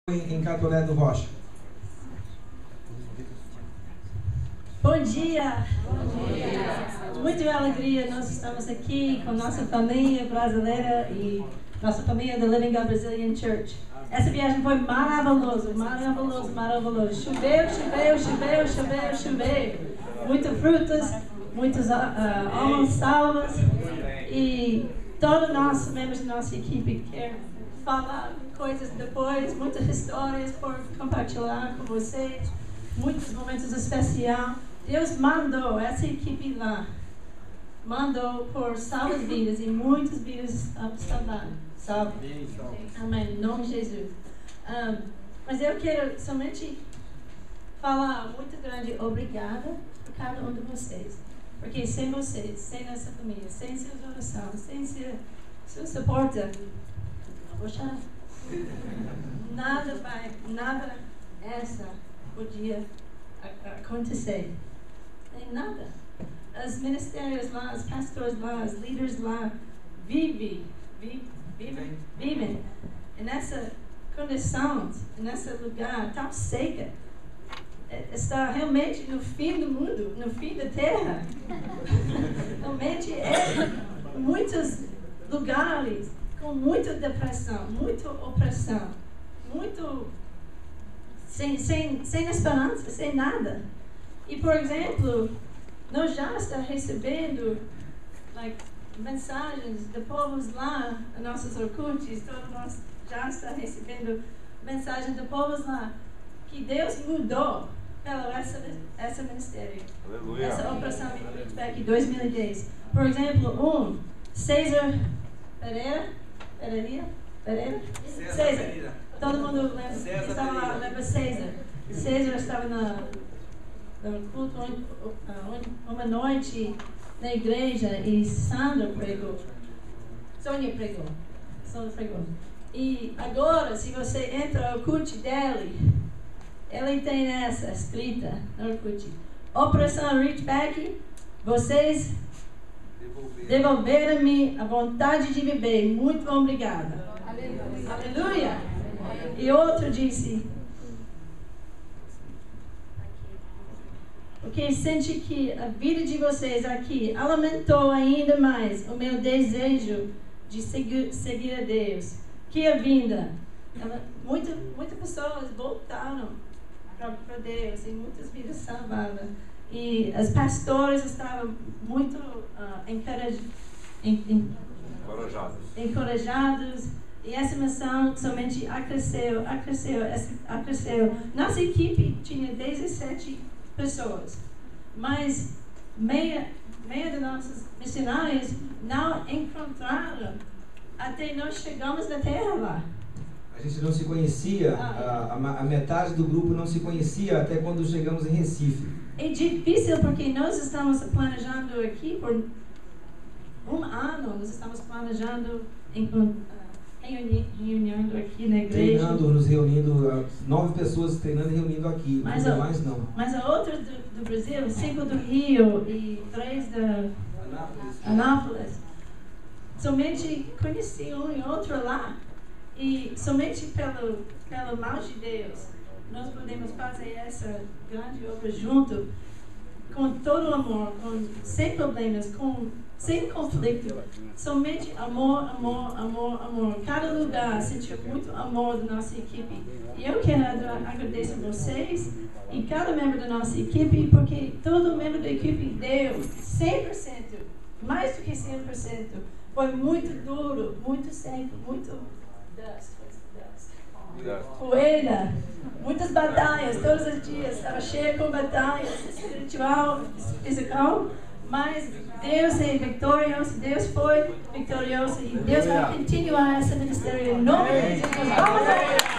em Catolé do Rocha. Bom dia! Bom dia! Muita alegria, nós estamos aqui com nossa família brasileira e nossa família da Living God Brazilian Church. Essa viagem foi maravilhosa, maravilhosa, maravilhosa. Choveu, choveu, choveu, choveu, choveu. Muitas frutas, muitas almas salvas. E todos nós, membros da nossa equipe, querem falar coisas depois, muitas histórias por compartilhar com vocês, muitos momentos especiais. Deus mandou essa equipe lá, mandou por salvas vidas e muitas vidas estão salvas. Amém, em nome de Jesus. Mas eu quero somente falar muito grande obrigada por cada um de vocês, porque sem vocês, sem nossa família, sem suas orações, sem seu suporte, vou chorar. Nada essa podia acontecer. Nem nada. Os ministérios lá, os pastores lá, os líderes lá vivem nessa condição, nesse lugar tão seca. Está realmente no fim do mundo, no fim da terra. Realmente muitos lugares com muita depressão, muita opressão, muito sem esperança, sem nada. E, por exemplo, nós já estamos recebendo mensagens de povos lá, nossos orkutes, todos nós já estamos recebendo mensagens de povos lá, que Deus mudou pela esse ministério. Aleluia. Essa operação Reachback em 2010. Por exemplo, César Pereira. César. Todo mundo lembra César. César estava no culto uma noite na igreja e Sônia pregou. E agora, se você entra no culto dele, ele tem essa escrita no culto: Operação Reachback, vocês devolveram-me a vontade de viver. Muito obrigada. Aleluia. Aleluia. E outro disse: porque senti que a vida de vocês aqui alimentou ainda mais o meu desejo de seguir a Deus. Que a vinda. Muitas pessoas voltaram para Deus e muitas vidas salvadas. E os pastores estavam muito encorajados. E essa missão somente acresceu. Nossa equipe tinha 17 pessoas, mas meia de nossos missionários não encontraram até nós chegamos na terra lá. A gente não se conhecia, a metade do grupo não se conhecia até quando chegamos em Recife. É difícil porque nós estamos planejando aqui por um ano, nós estamos planejando reunindo aqui na igreja. Nos reunindo, 9 pessoas treinando e reunindo aqui, mas mais não. Mas a outra do Brasil, 5 do Rio e 3 da Anápolis, somente conheci um e outro lá. E somente pela mão de Deus, nós podemos fazer essa grande obra junto, com todo amor, sem problemas, sem conflito. Somente amor, amor, amor, amor. Cada lugar sentiu muito amor da nossa equipe. E eu quero agradecer a vocês e cada membro da nossa equipe, porque todo membro da equipe deu 100%, mais do que 100%. Foi muito duro, muito seco, muito poeira, muitas batalhas, todos os dias, estava cheia com batalhas, espiritual, físico, mas Deus é vitorioso, Deus foi vitorioso e Deus vai continuar esse ministério em nome de Jesus. Vamos